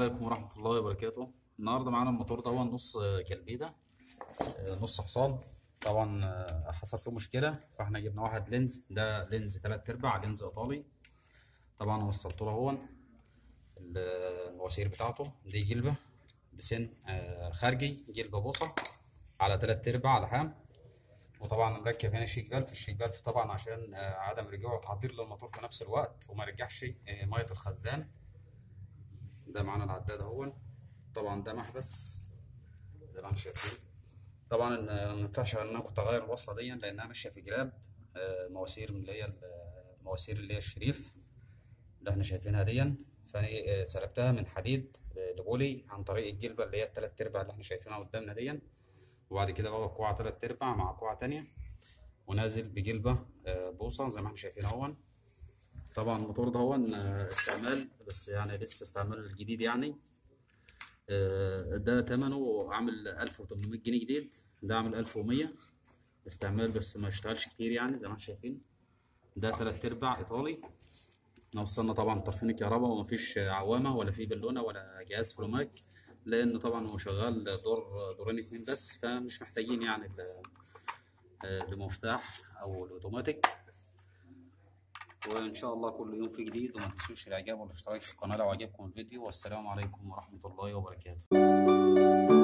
عليكم ورحمة الله وبركاته. النهارده معانا الموتور ده نص كلبيدة، نص حصان. طبعا حصل فيه مشكلة، فاحنا جبنا واحد لينز. ده لينز 3/4 لينز ايطالي. طبعا وصلت له هون المواسير بتاعته. دي جلبة بسن خارجي، جلبة بوصة على 3/4 لحام. وطبعا مركب هنا شيك فالف. الشيك فالف طبعا عشان عدم رجوع وتحضير للموتور في نفس الوقت وما يرجعش مية الخزان. ده معانا العداد اهو. طبعا ده محبس زي ما احنا شايفين. طبعا ما ينفعش ان انا كنت اغير الوصله دي لانها ماشيه في جراب مواسير من اللي هي المواسير اللي هي الشريف اللي احنا شايفينها دي. فانا سلبتها من حديد لبولي عن طريق الجلبه اللي هي ال3/4 اللي احنا شايفينها قدامنا دي. وبعد كده بقى كوعه 3/4 مع كوعه تانية، ونازل بجلبه بوصه زي ما احنا شايفين اهو. طبعا الموتور ده استعمال، بس يعني لسه استعمال جديد يعني. ده تمنه عامل 1800 جنيه جديد. ده عامل 1100 استعمال، بس ما يشتغلش كتير يعني زي ما احنا شايفين. ده 3/4 ايطالي. احنا وصلنا طبعا طرفين الكهرباء، ومفيش عوامه ولا في بالونه ولا جهاز فلوماك، لان طبعا هو شغال دورين اتنين بس، فمش محتاجين يعني لمفتاح او الاوتوماتيك. وان شاء الله كل يوم في جديد، وما تنسوش الاعجاب والاشتراك في القناه لو عجبكم الفيديو. والسلام عليكم ورحمه الله وبركاته.